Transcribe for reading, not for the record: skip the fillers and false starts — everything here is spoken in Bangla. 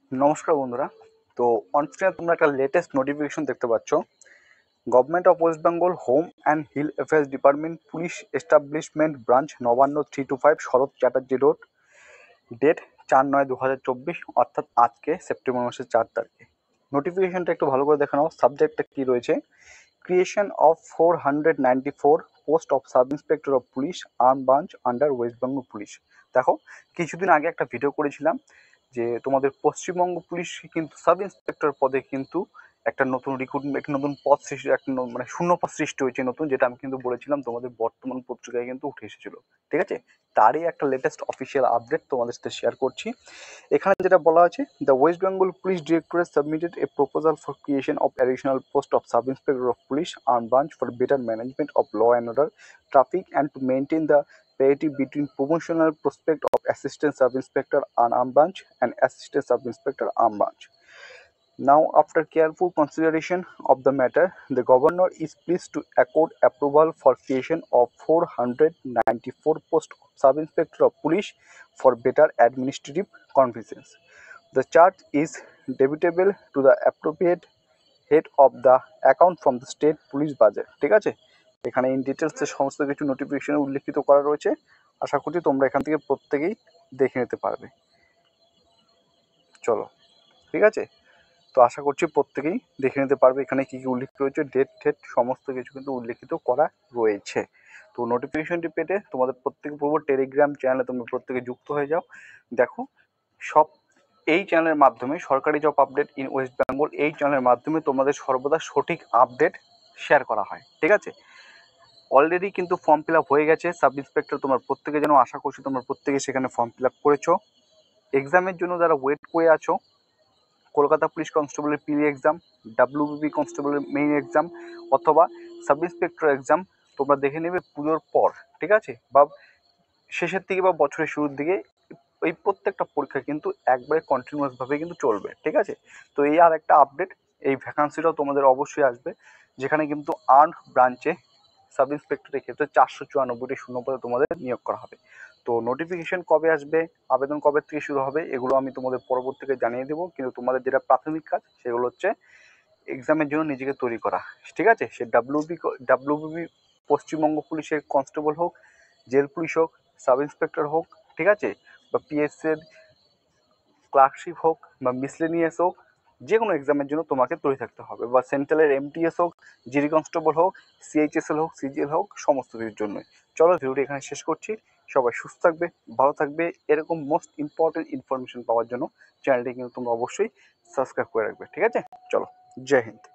নমস্কার বন্ধুরা। তো অনস্ক্রিনে তোমরা একটা লেটেস্ট নোটিফিকেশন দেখতে পাচ্ছ। Government of West Bengal home and hill affairs department police establishment branch Nabanna 325 Sarat Chatterjee road, date 4/9/2024, অর্থাৎ আজকে সেপ্টেম্বর মাসের 4 তারিখে। নোটিফিকেশনটা একটু ভালো করে দেখে নাও। সাবজেক্টটা কী রয়েছে? Creation of 494 post of sub inspector of police arm branch under West Bengal police. দেখো, কিছুদিন আগে একটা ভিডিও করেছিলাম যে তোমাদের পশ্চিমবঙ্গ পুলিশ কিন্তু সাব ইন্সপেক্টর পদে কিন্তু একটা নতুন রিক্রুটমেন্ট, একটা নতুন পদ সৃষ্টি, একটা মানে শূন্য পদ সৃষ্টি হয়েছে নতুন, যেটা আমি কিন্তু বলেছিলাম তোমাদের বর্তমান পত্রিকায় কিন্তু উঠে এসেছিল। ঠিক আছে, তারই একটা লেটেস্ট অফিসিয়াল আপডেট তোমাদের সাথে শেয়ার করছি। এখানে যেটা বলা আছে, the West Bengal police directorate submitted a proposal for creation of additional post of sub inspector of police arm branch for better management of law and order, traffic, and to maintain the parity between promotional prospect of assistant sub inspector arm branch and assistant sub inspector arm branch. Now, after careful consideration of the matter, the governor is pleased to accord approval for creation of 494 post of sub inspector of police for better administrative convenience. The charge is debitable to the appropriate head of the account from the state police budget. ঠিক আছে, এখানে ইন ডিটেলসে সমস্ত কিছু নোটিফিকেশনে উল্লেখিত করা রয়েছে। আশা করছি তোমরা এখান থেকে প্রত্যেকেই দেখে নিতে পারবে। চলো, ঠিক আছে, তো আশা করছি প্রত্যেকেই দেখে নিতে পারবে এখানে কী কী উল্লেখিত রয়েছে, ডেট ঠেট সমস্ত কিছু কিন্তু উল্লেখিত করা রয়েছে। তো নোটিফিকেশনটি পেতে তোমাদের প্রত্যেকে পূর্ব টেলিগ্রাম চ্যানেলে তোমরা প্রত্যেকে যুক্ত হয়ে যাও। দেখো, সব এই চ্যানেলের মাধ্যমে সরকারি job update in West Bengal, এই চ্যানেলের মাধ্যমে তোমাদের সর্বদা সঠিক আপডেট শেয়ার করা হয়। ঠিক আছে, অলরেডি কিন্তু ফর্ম ফিল আপ হয়ে গেছে সাব ইন্সপেক্টর, তোমার প্রত্যেকে যেন, আশা করছি তোমরা প্রত্যেকে সেখানে ফর্ম ফিল আপ করেছো। এক্সামের জন্য যারা ওয়েট করে আছো, কলকাতা পুলিশ কনস্টেবলের প্রি এক্সাম, ডাব্লিউবিপি কনস্টেবলের মেইন এক্সাম অথবা সাব ইন্সপেক্টর এক্সাম তোমরা দেখে নেবে পুজোর পর। ঠিক আছে, বা শেষের দিকে বা বছরের শুরুর দিকে এই প্রত্যেকটা পরীক্ষা কিন্তু একবারে কন্টিনিউয়াসভাবে কিন্তু চলবে। ঠিক আছে, তো এই আর একটা আপডেট, এই ভ্যাকান্সিটাও তোমাদের অবশ্যই আসবে, যেখানে কিন্তু আর্ম ব্রাঞ্চে সাব ইন্সপেক্টরের ক্ষেত্রে 494টি শূন্যপদে তোমাদের নিয়োগ করা হবে। তো নোটিফিকেশন কবে আসবে, আবেদন কবে থেকে শুরু হবে, এগুলো আমি তোমাদের পরবর্তীতে জানিয়ে দেবো। কিন্তু তোমাদের যেটা প্রাথমিক কাজ সেগুলো হচ্ছে এক্সামের জন্য নিজেকে তৈরি করা। ঠিক আছে, সে ডাব্লিউবিপি পশ্চিমবঙ্গ পুলিশের কনস্টেবল হোক, জেল পুলিশ হোক, সাব ইন্সপেক্টর হোক, ঠিক আছে, বা পিএসএর ক্লার্কশিপ হোক বা মিসলেনিয়াস হোক, যে কোনো এক্সামের জন্য তোমাকে তৈরি থাকতে হবে। বা সেন্ট্রালের এমটিএস হোক, জিডি কনস্টেবল হোক, সিএইচএসএল হোক, সিজিএল হোক, সমস্ত কিছুর জন্যই। চলো, ভিডিওটি এখানে শেষ করছি। সবাই সুস্থ থাকবে, ভালো থাকবে। এরকম মোস্ট ইম্পর্টেন্ট ইনফরমেশন পাওয়ার জন্য চ্যানেলটি কিন্তু তোমরা অবশ্যই সাবস্ক্রাইব করে রাখবে। ঠিক আছে, চলো, জয় হিন্দ।